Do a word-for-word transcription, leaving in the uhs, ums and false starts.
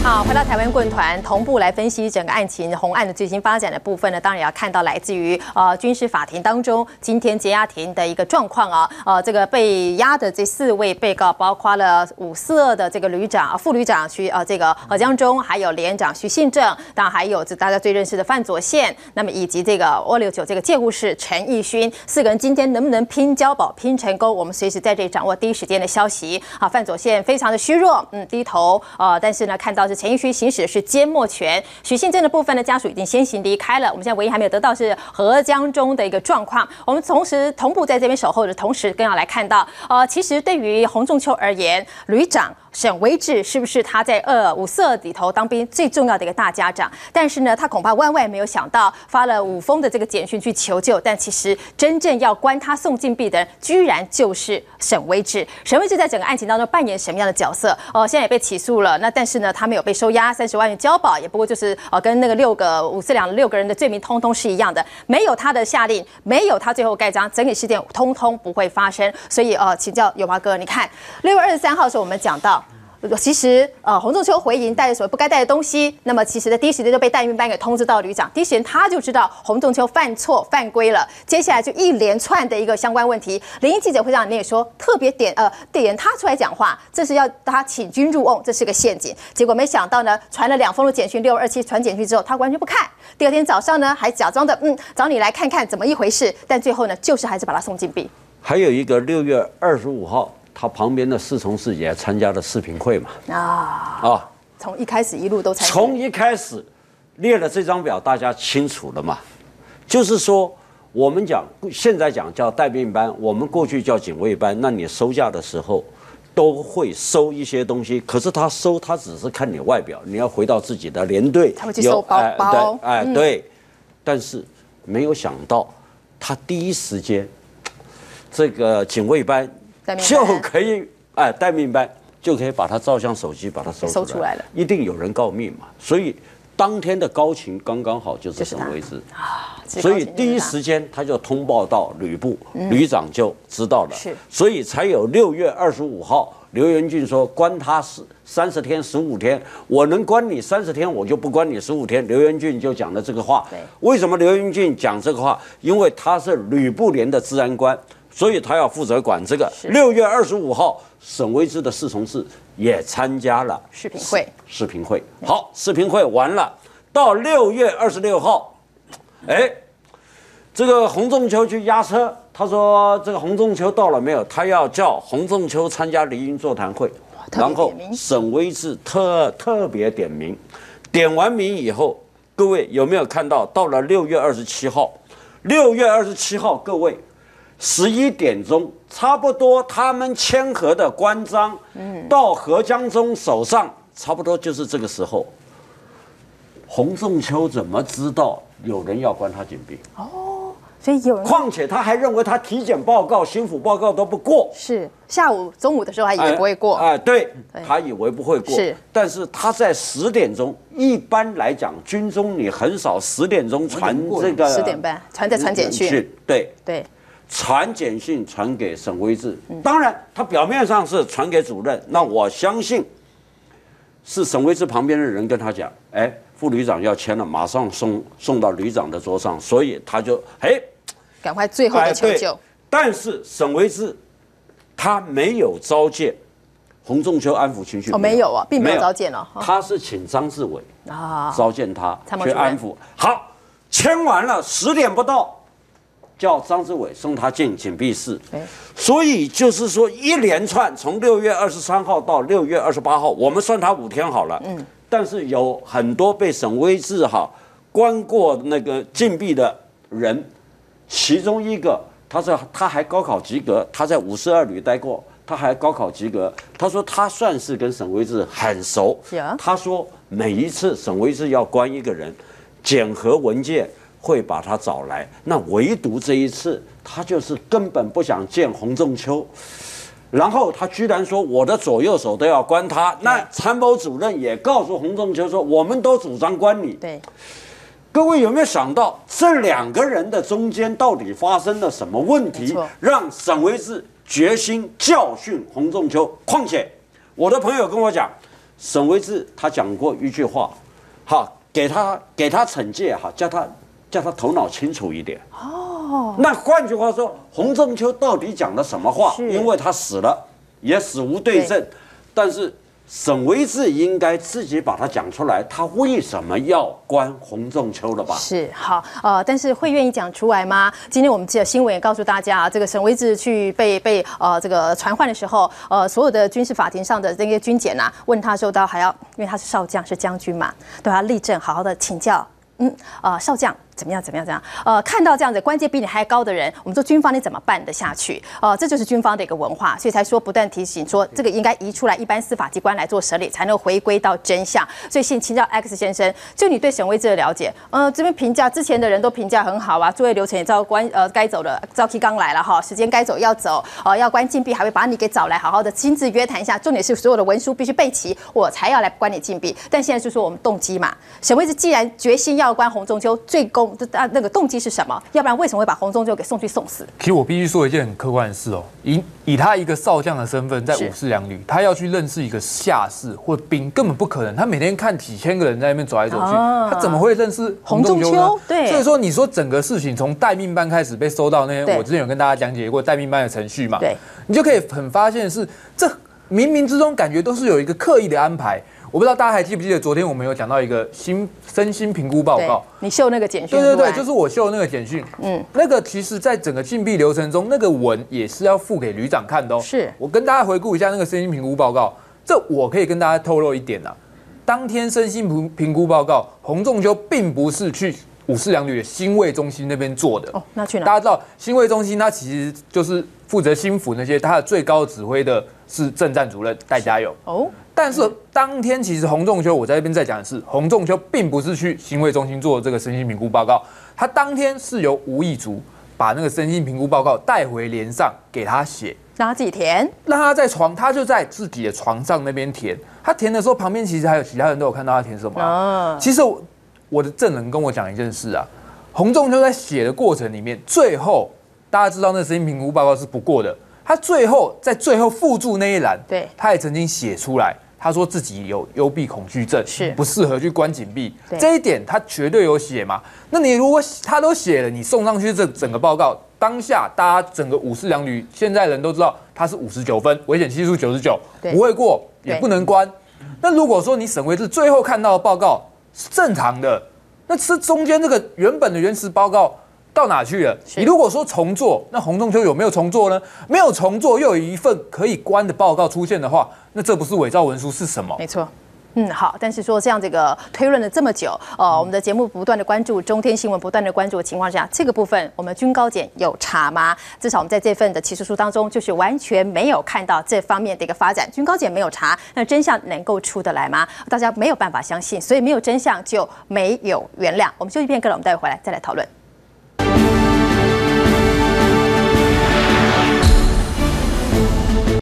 好，回到台湾棍团，同步来分析整个案情红案的最新发展的部分呢，当然也要看到来自于呃军事法庭当中今天结押庭的一个状况啊。呃，这个被押的这四位被告，包括了五四二的这个旅长、副旅长徐呃这个何江忠，还有连长徐信正，当然还有这大家最认识的范左宪，那么以及这个二六九这个介护士陈义勋，四个人今天能不能拼交保、拼成功？我们随时在这里掌握第一时间的消息。啊，范左宪非常的虚弱，嗯，低头，呃，但是呢，看到是陈义勋行使的是缄默权，许信正的部分呢，家属已经先行离开了。我们现在唯一还没有得到是何江忠的一个状况。我们同时同步在这边守候的同时，更要来看到，呃，其实对于洪仲丘而言，旅长沈维志是不是他在二五四二里头当兵最重要的一个大家长？但是呢，他恐怕万万没有想到，发了五封的这个简讯去求救，但其实真正要关他送禁闭的人，居然就是沈维志。沈维志在整个案情当中扮演什么样的角色？哦、呃，现在也被起诉了，那但是呢，他没有被收押三十万元交保，也不过就是呃跟那个六个五四两的六个人的罪名通通是一样的，没有他的下令，没有他最后盖章，整体事件通通不会发生。所以呃，请教有华哥，你看六月二十三号的时候我们讲到。其实，呃，洪仲丘回营带着什么不该带的东西，那么其实在第一时间就被代运班给通知到旅长，第一时间他就知道洪仲丘犯错犯规了。接下来就一连串的一个相关问题，联谊记者会上里面也说，特别点呃点他出来讲话，这是要他请君入瓮，这是个陷阱。结果没想到呢，传了两封的简讯，六二七传简讯之后，他完全不看。第二天早上呢，还假装的嗯找你来看看怎么一回事，但最后呢，就是还是把他送禁闭。 还有一个六月二十五号。他旁边的四从事也参加了视频会嘛？啊啊！从一开始一路都参加。 从一开始列了这张表，大家清楚了嘛？就是说，我们讲现在讲叫待命班，我们过去叫警卫班。那你收假的时候都会收一些东西，可是他收他只是看你外表，你要回到自己的连队， 他会去收包包。 哎、呃，对、嗯，但是没有想到，他第一时间这个警卫班。就可以哎，待命班就可以把他照相手机把他收收出来了， 一定有人告密嘛，所以当天的高勤刚刚好就是沈维志啊，所以第一时间他就通报到旅部，旅长就知道了，是，所以才有六月二十五号，刘元俊说关他十三十天十五天，我能关你三十天，我就不关你十五天。刘元俊就讲了这个话，为什么刘元俊讲这个话？因为他是旅部连的治安官。所以他要负责管这个。六月二十五号，沈维志的四从事也参加了视频会。 视频会，好，视频会完了，到六月二十六号，哎，这个洪仲丘去押车，他说这个洪仲丘到了没有？他要叫洪仲丘参加离营座谈会，然后沈维志特特别点名，点完名以后，各位有没有看到？到了六月二十七号，六月二十七号，各位。十一点钟，差不多他们签合的官章，嗯，到何江忠手上，差不多就是这个时候。洪仲丘怎么知道有人要关他禁闭？ 哦，所以有人。 况且他还认为他体检报告、心腹报告都不过。 是下午、中午的时候还以为不会过。 哎、呃呃，对，他以为不会过。是，但是他在十点钟，一般来讲，军中你很少十点钟传这个。 十点半传在传简讯。 对对。 传简讯传给沈维志，当然他表面上是传给主任，那我相信是沈维志旁边的人跟他讲，哎，副旅长要签了，马上送送到旅长的桌上，所以他就哎， 赶快最后的求救。 但是沈维志他没有召见洪仲丘安抚情绪， 哦，没有啊，并没有召见了， 他是请张志伟啊召见他去安抚。好，签完了，十点不到。叫张志伟送他进警闭室，所以就是说一连串从六月二十三号到六月二十八号，我们算他五天好了。嗯，但是有很多被沈维志哈关过那个禁闭的人，其中一个他说他还高考及格，他在五十二旅待过，他还高考及格。他说他算是跟沈维志很熟。他说每一次沈维志要关一个人，检核文件。会把他找来，那唯独这一次，他就是根本不想见洪仲丘，然后他居然说我的左右手都要关他。那参谋主任也告诉洪仲丘说，我们都主张关你。 对， 各位有没有想到这两个人的中间到底发生了什么问题，让沈维志决心教训洪仲丘？况且我的朋友跟我讲， 沈维志他讲过一句话，好，给他给他惩戒，好，叫他叫他头脑清楚一点。哦，那换句话说，洪仲丘到底讲了什么话？因为他死了，也死无对证，但是沈维志应该自己把它讲出来，他为什么要关洪仲丘了吧？ 是好，呃，但是会愿意讲出来吗？今天我们记者新闻也告诉大家，这个沈维志去被被呃这个传唤的时候，呃，所有的军事法庭上的这些军检啊，问他说到还要，因为他是少将，是将军嘛，都要立正，好好的请教，嗯，呃，少将。怎么样？怎么样？怎么样？呃，看到这样子官阶比你还高的人，我们说军方你怎么办得下去？呃，这就是军方的一个文化，所以才说不断提醒说，这个应该移出来一般司法机关来做审理，才能回归到真相。所以先请教 X 先生，就你对沈维志的了解，呃，这边评价之前的人都评价很好啊，作业流程也照关呃该走的照 K 刚来了哈，时间该走要走，呃，要关禁闭还会把你给找来，好好的亲自约谈一下，重点是所有的文书必须备齐，我才要来关你禁闭。但现在就说我们动机嘛，沈维志既然决心要关洪仲丘，最公啊那个动机是什么？要不然为什么会把洪仲丘给送去送死？ 其实我必须说一件很客观的事哦，以以他一个少将的身份，在五四两旅，他要去认识一个下士或兵，根本不可能。他每天看几千个人在那边走来走去，哦、他怎么会认识洪仲丘呢？ 对， 所以说你说整个事情从待命班开始被收到那些，我之前有跟大家讲解过待命班的程序嘛，对，你就可以很发现是这冥冥之中感觉都是有一个刻意的安排。我不知道大家还记不记得，昨天我们有讲到一个心身心评估报告， 你秀那个简讯， 对对对，就是我秀那个简讯，嗯，那个其实在整个禁闭流程中，那个文也是要付给旅长看的哦。是，我跟大家回顾一下那个身心评估报告，这我可以跟大家透露一点啊，当天身心评估报告，洪仲丘并不是去五四两旅的心卫中心那边做的哦， 那去哪？ 大家知道心卫中心它其实就是负责心辅那些，它的最高指挥的是政战主任戴家友哦。但是当天其实洪仲丘，我在这边再讲的是，洪仲丘并不是去心卫中心做这个身心评估报告，他当天是由吴义竹把那个身心评估报告带回连上给他写， 让他自己填， 让他在床，他就在自己的床上那边填。他填的时候，旁边其实还有其他人都有看到他填什么、啊。其实我我的证人跟我讲一件事啊，洪仲丘在写的过程里面，最后大家知道那身心评估报告是不过的。他最后在最后附注那一栏，对，他也曾经写出来，他说自己有幽闭恐惧症，是不适合去关禁闭。这一点他绝对有写嘛？那你如果他都写了，你送上去这整个报告，当下大家整个五四两旅现在人都知道他是五十九分，危险系数九十九，不会过，也不能关。那如果说你沈维志最后看到的报告是正常的，那是中间这个原本的原始报告到哪去了？你如果说重做，那洪仲丘有没有重做呢？没有重做，又有一份可以关的报告出现的话，那这不是伪造文书是什么？ 没错。嗯，好，但是说这样这个推论了这么久，呃，我们的节目不断的关注中天新闻，不断的关注的情况下，这个部分我们军高检有查吗？至少我们在这份的起诉书当中，就是完全没有看到这方面的一个发展。军高检没有查，那真相能够出得来吗？大家没有办法相信，所以没有真相就没有原谅。我们休息片刻了，我们待会回来再来讨论。